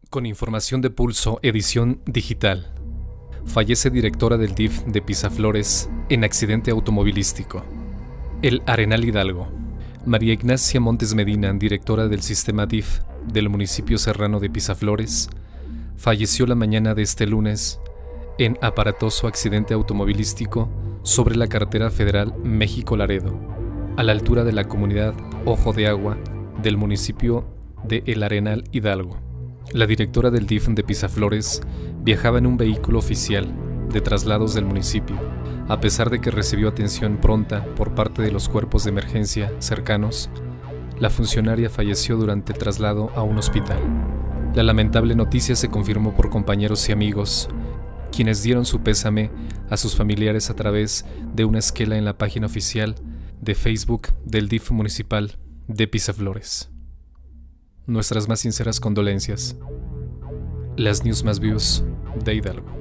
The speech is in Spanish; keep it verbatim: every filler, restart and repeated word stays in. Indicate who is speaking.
Speaker 1: Con información de Pulso, edición digital. Fallece directora del D I F de Pisaflores en accidente automovilístico. El Arenal Hidalgo. María Ignacia Montes Medina, directora del sistema D I F del municipio serrano de Pisaflores, falleció la mañana de este lunes en aparatoso accidente automovilístico sobre la carretera federal México-Laredo, a la altura de la comunidad Ojo de Agua del municipio de El Arenal Hidalgo. La directora del D I F de Pisaflores viajaba en un vehículo oficial de traslados del municipio, a pesar de que recibió atención pronta por parte de los cuerpos de emergencia cercanos. La funcionaria falleció durante el traslado a un hospital. La lamentable noticia se confirmó por compañeros y amigos, quienes dieron su pésame a sus familiares a través de una esquela en la página oficial de Facebook del D I F municipal de Pisaflores. Nuestras más sinceras condolencias. Las News Más Views de Hidalgo.